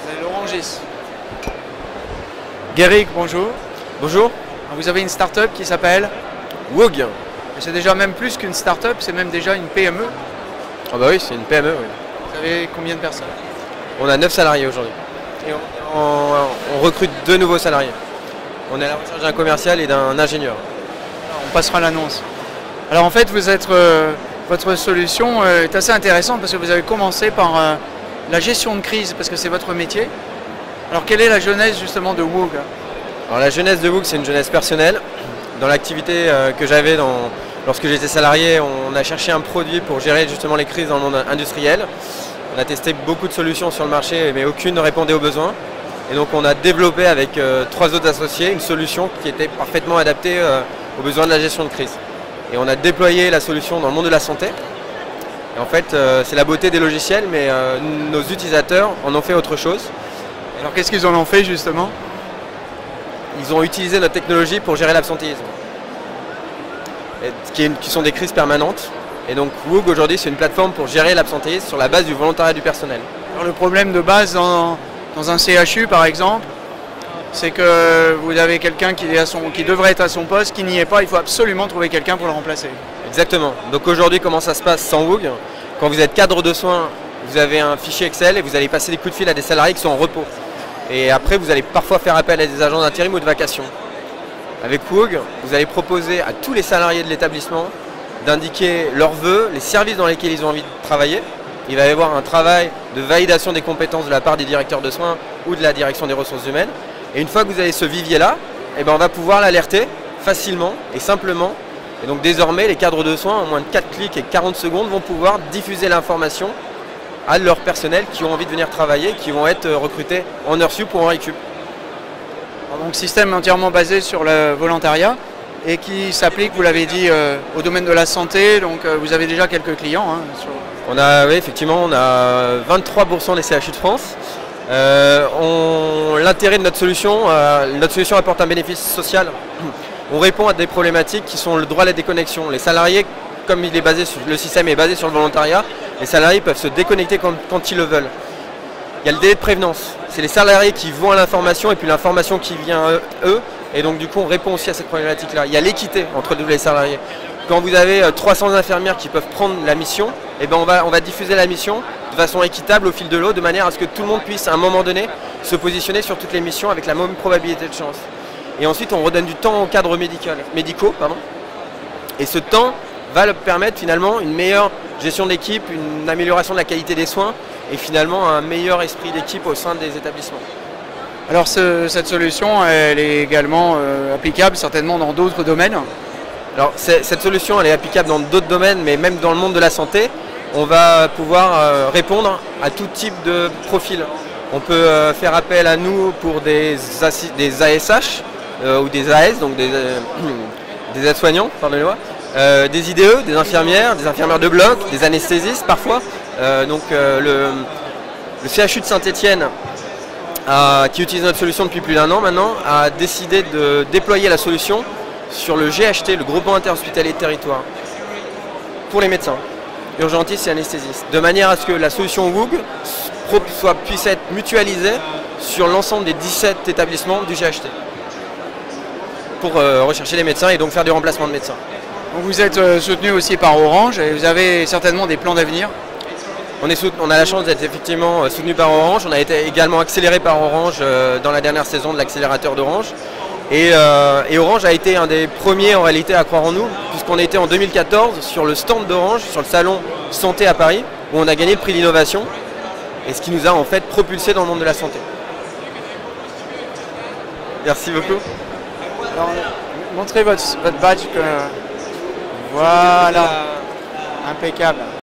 C'est l'Orangis. Guéric, bonjour. Bonjour. Vous avez une start-up qui s'appelle Woog. C'est déjà même plus qu'une start-up, c'est même déjà une PME. Ah bah oui, c'est une PME, oui. Vous avez combien de personnes? On a 9 salariés aujourd'hui. Et on recrute 2 nouveaux salariés. On est à la recherche d'un commercial et d'un ingénieur. On passera l'annonce. Alors en fait, votre solution est assez intéressante parce que vous avez commencé par la gestion de crise, parce que c'est votre métier. Alors quelle est la genèse justement de Woog? Alors la jeunesse de Woog, c'est une jeunesse personnelle. Dans l'activité que j'avais lorsque j'étais salarié, on a cherché un produit pour gérer justement les crises dans le monde industriel. On a testé beaucoup de solutions sur le marché, mais aucune ne répondait aux besoins. Et donc on a développé avec 3 autres associés une solution qui était parfaitement adaptée aux besoins de la gestion de crise. Et on a déployé la solution dans le monde de la santé. Et en fait, c'est la beauté des logiciels, mais nos utilisateurs en ont fait autre chose. Alors qu'est-ce qu'ils en ont fait justement? Ils ont utilisé notre technologie pour gérer l'absentéisme, qui sont des crises permanentes. Et donc Woog aujourd'hui, c'est une plateforme pour gérer l'absentéisme sur la base du volontariat du personnel. Alors, le problème de base dans un CHU par exemple, c'est que vous avez quelqu'un qui devrait être à son poste, qui n'y est pas, il faut absolument trouver quelqu'un pour le remplacer. Exactement. Donc aujourd'hui, comment ça se passe sans Woog? Quand vous êtes cadre de soins, vous avez un fichier Excel et vous allez passer des coups de fil à des salariés qui sont en repos. Et après, vous allez parfois faire appel à des agents d'intérim ou de vacation. Avec Woog, vous allez proposer à tous les salariés de l'établissement d'indiquer leurs vœux, les services dans lesquels ils ont envie de travailler. Il va y avoir un travail de validation des compétences de la part des directeurs de soins ou de la direction des ressources humaines. Et une fois que vous avez ce vivier-là, eh ben on va pouvoir l'alerter facilement et simplement. Et donc désormais, les cadres de soins, en moins de 4 clics et 40 secondes, vont pouvoir diffuser l'information à leur personnel qui ont envie de venir travailler, qui vont être recrutés en heures sup ou en récup. Donc système entièrement basé sur le volontariat et qui s'applique, vous l'avez dit, au domaine de la santé. Donc vous avez déjà quelques clients. Oui, effectivement, on a 23% des CHU de France. L'intérêt de notre solution apporte un bénéfice social. On répond à des problématiques qui sont le droit à la déconnexion. Les salariés, comme le système est basé sur le volontariat, les salariés peuvent se déconnecter quand ils le veulent. Il y a le délai de prévenance. C'est les salariés qui vont à l'information et puis l'information qui vient à eux. Et donc du coup, on répond aussi à cette problématique-là. Il y a l'équité entre tous les salariés. Quand vous avez 300 infirmières qui peuvent prendre la mission, eh ben on va diffuser la mission de façon équitable au fil de l'eau, de manière à ce que tout le monde puisse à un moment donné se positionner sur toutes les missions avec la même probabilité de chance. Et ensuite, on redonne du temps aux cadres médicaux. Et ce temps va leur permettre finalement une meilleure gestion d'équipe, une amélioration de la qualité des soins et finalement un meilleur esprit d'équipe au sein des établissements. Alors cette solution, elle est également applicable certainement dans d'autres domaines. Alors cette solution, elle est applicable dans d'autres domaines, mais même dans le monde de la santé, on va pouvoir répondre à tout type de profil. On peut faire appel à nous pour des ASH ou des AS, donc des aides-soignants, pardonnez-moi, des IDE, des infirmières de bloc, des anesthésistes parfois. Le CHU de Saint-Étienne, qui utilise notre solution depuis plus d'1 an maintenant, a décidé de déployer la solution sur le GHT, le groupement interhospitalier de territoire, pour les médecins, urgentistes et anesthésistes, de manière à ce que la solution Woog puisse être mutualisée sur l'ensemble des 17 établissements du GHT, pour rechercher les médecins et donc faire du remplacement de médecins. Donc vous êtes soutenu aussi par Orange et vous avez certainement des plans d'avenir. On a la chance d'être effectivement soutenu par Orange. On a été également accéléré par Orange dans la dernière saison de l'accélérateur d'Orange. Et Orange a été un des premiers en réalité à croire en nous, puisqu'on était en 2014 sur le stand d'Orange, sur le salon Santé à Paris, où on a gagné le prix d'innovation, et ce qui nous a en fait propulsé dans le monde de la santé. Merci beaucoup. Alors, montrez votre badge. Voilà, impeccable.